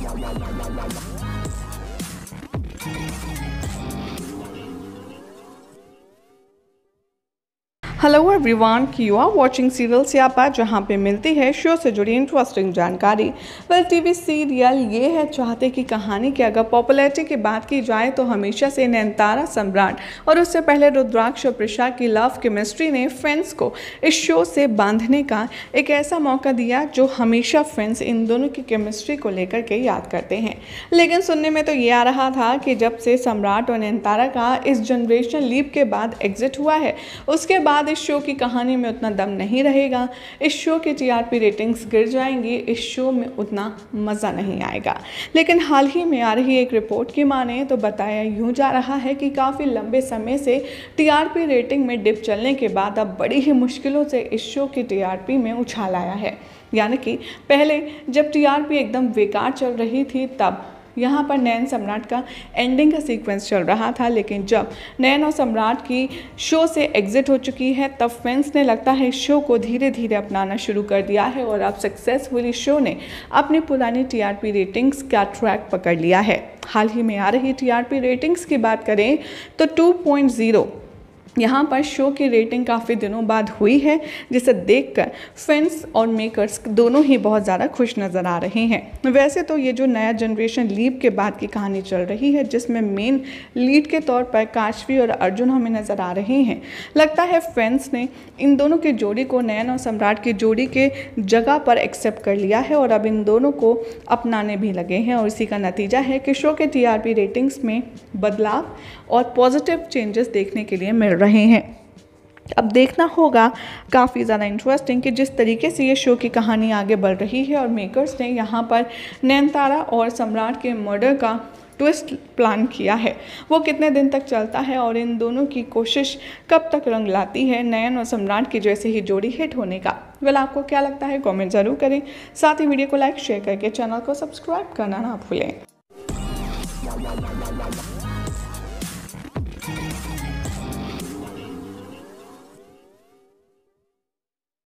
Hello everyone, you are watching serial Siyapa, जहां पे मिलती है शो से जुड़ी इंटरेस्टिंग जानकारी। वेल, टीवी सीरियल ये है चाहते की कहानी की अगर पॉपुलैरिटी की बात की जाए तो हमेशा से नयनतारा सम्राट और उससे पहले रुद्राक्ष और प्रिशा की लव केमिस्ट्री ने फैंस को इस शो से बांधने का एक ऐसा मौका दिया जो हमेशा फैंस इन दोनों की केमिस्ट्री को लेकर के याद करते हैं। लेकिन सुनने में तो ये आ रहा था कि जब से सम्राट और नयनतारा का इस जनरेशन लीप के बाद एग्जिट हुआ है, उसके बाद इस शो की कहानी में उतना दम नहीं रहेगा, इस शो की टीआरपी रेटिंग्स गिर जाएंगी, इस शो में उतना मज़ा नहीं आएगा। लेकिन हाल ही में आ रही एक रिपोर्ट की माने तो बताया यूँ जा रहा है कि काफ़ी लंबे समय से टीआरपी रेटिंग में डिप चलने के बाद अब बड़ी ही मुश्किलों से इस शो की टीआरपी में उछाल आया है। यानी कि पहले जब टीआरपी एकदम बेकार चल रही थी तब यहाँ पर नयन सम्राट का एंडिंग का सीक्वेंस चल रहा था, लेकिन जब नयन और सम्राट की शो से एग्जिट हो चुकी है तब फैंस ने लगता है शो को धीरे धीरे अपनाना शुरू कर दिया है और अब सक्सेसफुली शो ने अपनी पुरानी टीआरपी रेटिंग्स का ट्रैक पकड़ लिया है। हाल ही में आ रही टीआरपी रेटिंग्स की बात करें तो 2.0 यहाँ पर शो की रेटिंग काफ़ी दिनों बाद हुई है, जिसे देखकर फैंस और मेकर्स दोनों ही बहुत ज़्यादा खुश नज़र आ रहे हैं। वैसे तो ये जो नया जनरेशन लीप के बाद की कहानी चल रही है, जिसमें मेन लीड के तौर पर काशवी और अर्जुन हमें नज़र आ रहे हैं, लगता है फैंस ने इन दोनों की जोड़ी को नयन और सम्राट की जोड़ी के जगह पर एक्सेप्ट कर लिया है और अब इन दोनों को अपनाने भी लगे हैं। और इसी का नतीजा है कि शो के टीआरपी रेटिंग्स में बदलाव और पॉजिटिव चेंजेस देखने के लिए मिल रहे हैं। अब देखना होगा काफ़ी ज़्यादा इंटरेस्टिंग कि जिस तरीके से ये शो की कहानी आगे बढ़ रही है और मेकर्स ने यहाँ पर नयनतारा और सम्राट के मर्डर का ट्विस्ट प्लान किया है, वो कितने दिन तक चलता है और इन दोनों की कोशिश कब तक रंग लाती है नयन और सम्राट की जैसे ही जोड़ी हिट होने का। वेल, आपको क्या लगता है कमेंट ज़रूर करें, साथ ही वीडियो को लाइक शेयर करके चैनल को सब्सक्राइब करना ना भूलें।